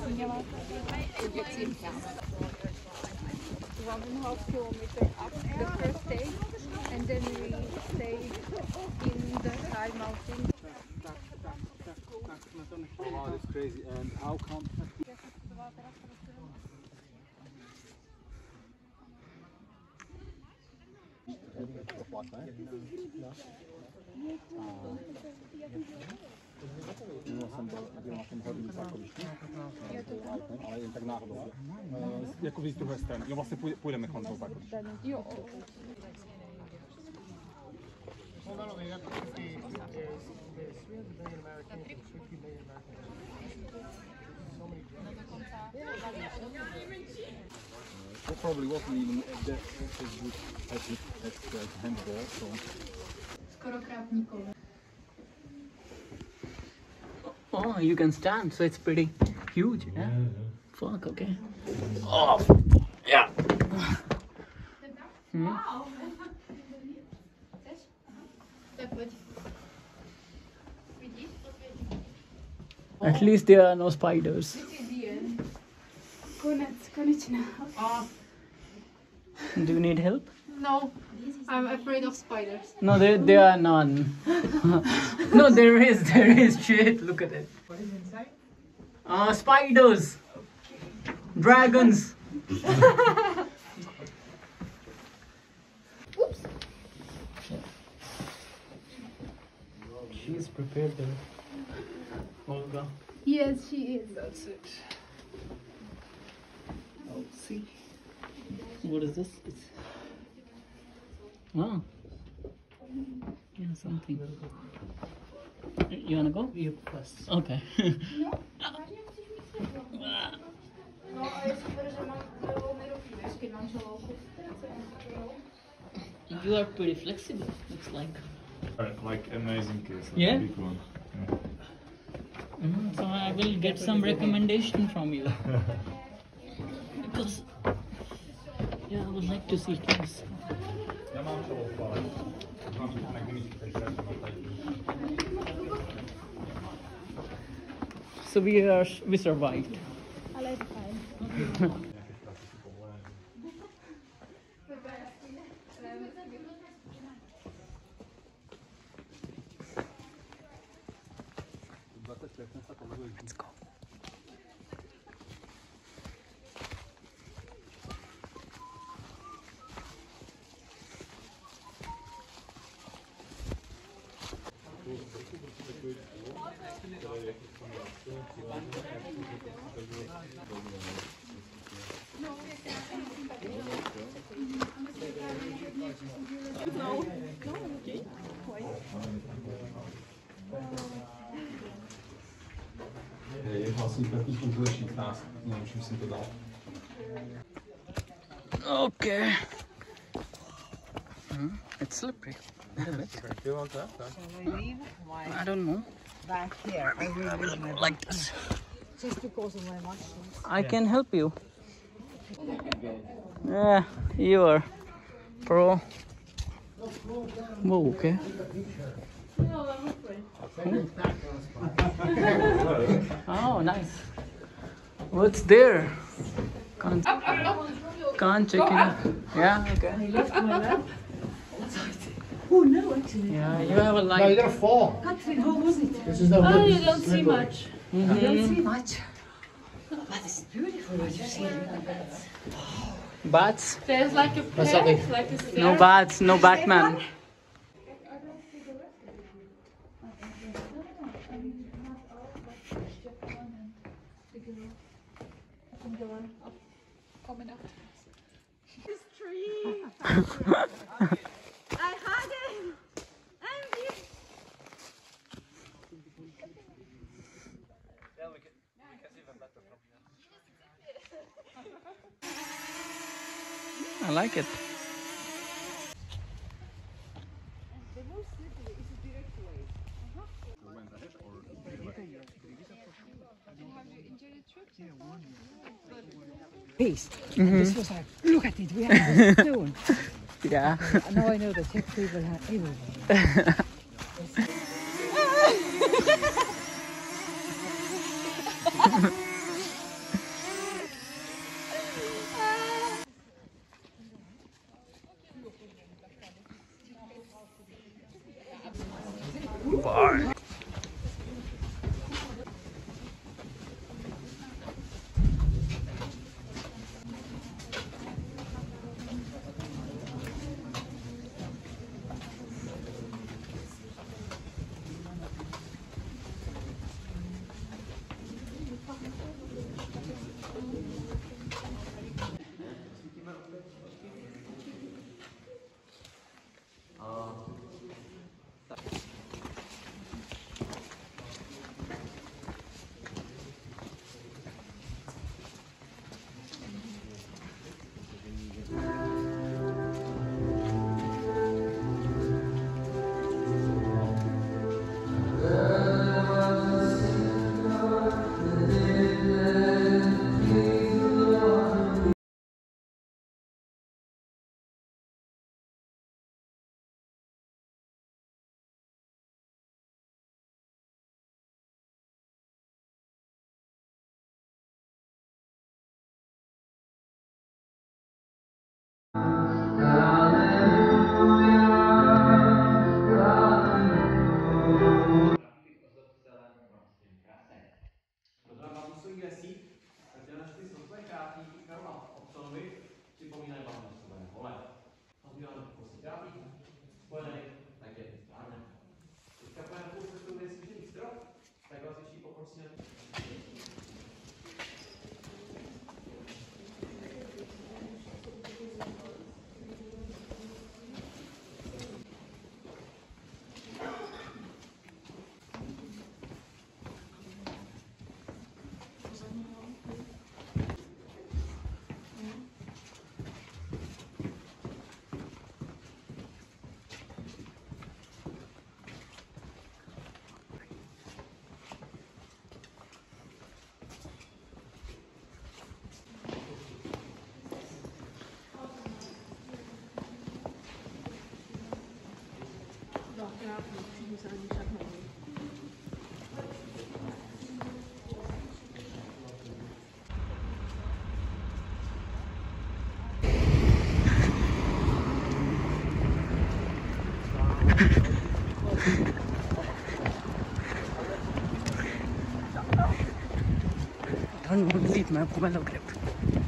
1.5 kilometers up the first day, and then we stayed in the high mountain. Oh, that's crazy. And how come? Ale jen tak náhodou. Jako z druhé strany. Jo, vlastně půjdeme kontou pak. Jo. That probably wasn't even as good as handball. So. Oh, you can stand, so it's pretty huge. Yeah. Fuck. Okay. Oh. Yeah. Wow. At least there are no spiders. Do you need help? No, I'm afraid of spiders. No, there are none. No, there is shit. Look at it. What is inside? Spiders. Dragons. Oops. She's prepared there. Olga. Yes, she is. That's it. Oh, see. What is this? It's... Wow. Yeah, something. You wanna go? You first. Okay. You are pretty flexible, looks like. Like amazing case. Like Yeah? Big one. So I will get some recommendation from you. Because yeah, I would like to see things. So we survived. I like it. Let's go. Je vlastně takový důležitý nás, naučím si to dát. Okay. It's slippery. You want that? I don't know. Back here, I will leave my Like this. just because of my mushrooms. I can help you. Yeah, you are pro. Whoa, okay. Oh, nice. What's there? Can't check it out. Yeah, okay. Oh no, actually. Yeah, you have a No, light. you're gonna fall. Catherine, how was it? This is the Oh, you don't see much. You don't see much. But it's beautiful what you see. Bats? There's like a path, like a stair. No bats, no Batman. This tree. I had it. I like it. Peace. This was like, look at it, we have this stone. Yeah. Now I know the Czech people have everything. non lì, ma come lo credo.